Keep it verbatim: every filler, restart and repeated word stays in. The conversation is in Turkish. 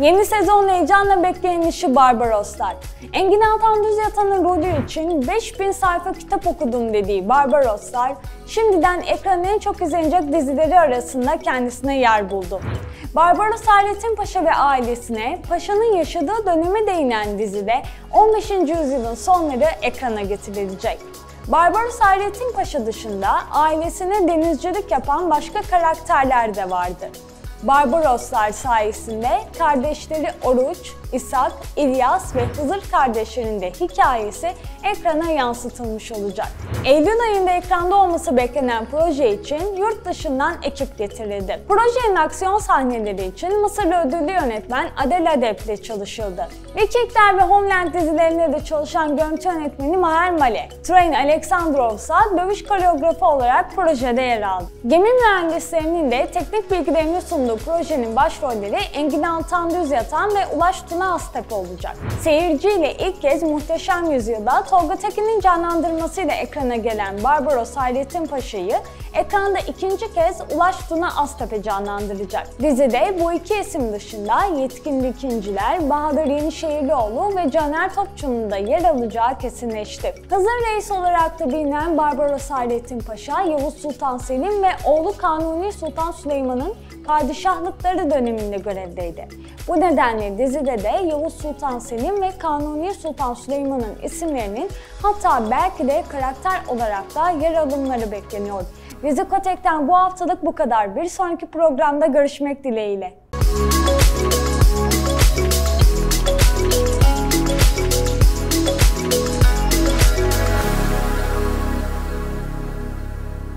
Yeni sezon heyecanla beklenişi Barbaroslar. Engin Altan Düzyatan'ın rolü için beş bin sayfa kitap okudum dediği Barbaroslar, şimdiden ekranın en çok izlenecek dizileri arasında kendisine yer buldu. Barbaros Hayrettin Paşa ve ailesine, Paşa'nın yaşadığı döneme değinen dizide on beşinci yüzyılın sonları ekrana getirilecek. Barbaros Hayrettin Paşa dışında ailesine denizcilik yapan başka karakterler de vardı. Barbaroslar sayesinde kardeşleri Oruç, İshak, İlyas ve Hızır kardeşlerinin de hikayesi ekrana yansıtılmış olacak. Eylül ayında ekranda olması beklenen proje için yurt dışından ekip getirildi. Projenin aksiyon sahneleri için Mısırlı ödüllü yönetmen Adel Adep ile çalışıldı. Vikingler ve Homeland dizilerinde de çalışan görüntü yönetmeni Maher Malek, Train Alexandrov ise dövüş koreografi olarak projede yer aldı. Gemi mühendislerinin de teknik bilgilerini sunduğu projenin başrolleri Engin Altan Düzyatan ve Ulaş Tuna Aztepe olacak. Seyirciyle ilk kez Muhteşem Yüzyıl'da Tolga Tekin'in canlandırmasıyla ekrana gelen Barbaros Hayrettin Paşa'yı ekranda ikinci kez Ulaş Tuna Aztepe canlandıracak. Dizide bu iki isim dışında Yetkin Dikinciler, Bahadır Yenişehirlioğlu ve Caner Topçu'nun da yer alacağı kesinleşti. Hızır Reis olarak da bilinen Barbaros Hayrettin Paşa, Yavuz Sultan Selim ve oğlu Kanuni Sultan Süleyman'ın padişahlıkları döneminde görevdeydi. Bu nedenle dizide de Yavuz Sultan Selim ve Kanuni Sultan Süleyman'ın isimlerinin, hatta belki de karakter olarak da yer alımları bekleniyor. Vizikotek'ten bu haftalık bu kadar. Bir sonraki programda görüşmek dileğiyle.